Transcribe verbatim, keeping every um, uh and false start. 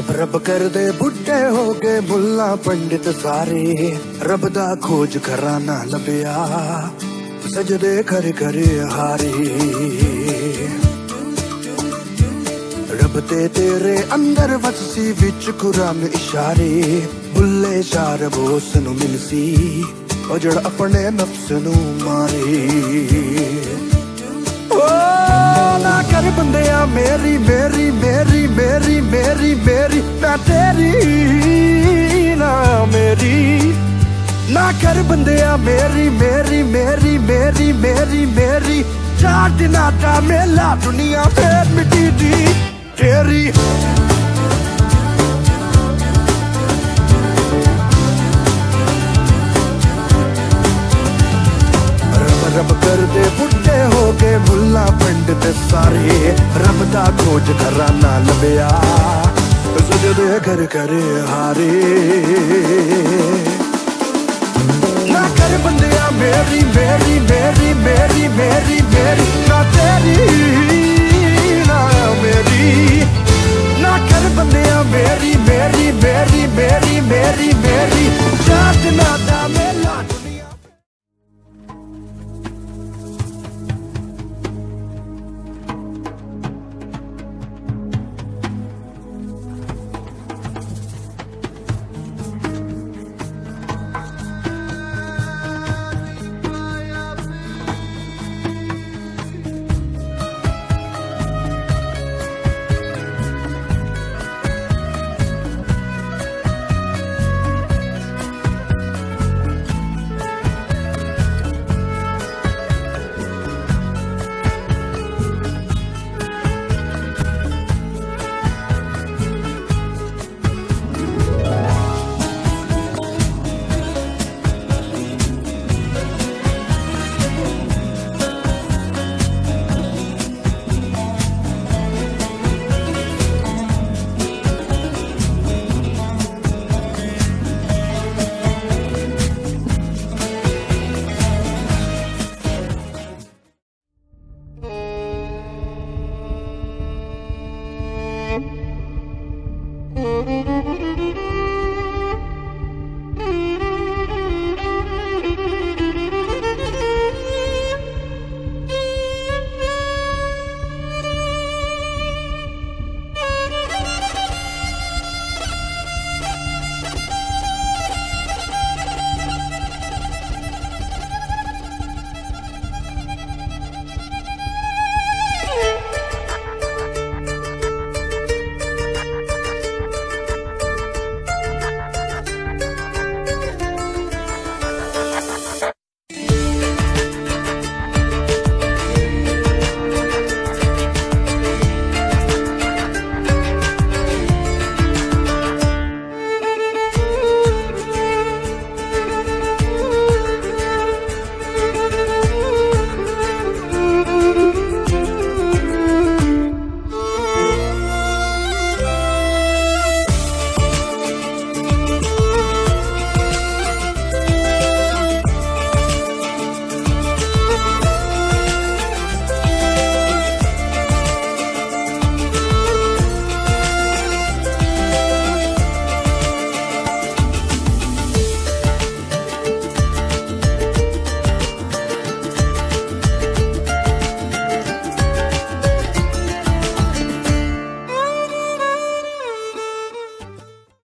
रब कर दे बुढ़े हो गए मुल्ला पंडित सारे, रब दा खोज कराना लभया सजदे कर कर हारे। रब ते तेरे अंदर वससी विच कुरान इशारे, बुल्ले शार बोस नू मिलसी ओ जड़ अपने नफ्स नू मारे। ओ ना कर बंदिया मेरी मेरी मेरी मेरी मेरी मेरी मैं तेरी ना मेरी, ना कर बंदिया मेरी मेरी मेरी मेरी मेरी मेरी। चार दिन का मेला दुनिया फिर मिटी दी तेरी। रब कर दे बुढ़े हो गए मुल्ला पंडित सारे, रब दा खोज कराना लभया सजदे कर कर हारे। ना कर बंदिया मेरी मेरी मेरी मेरी मेरी मेरी ना तेरी ना मेरी, ना कर बंदिया मेरी मेरी मेरी मेरी मेरी मेरी। चार दिन दा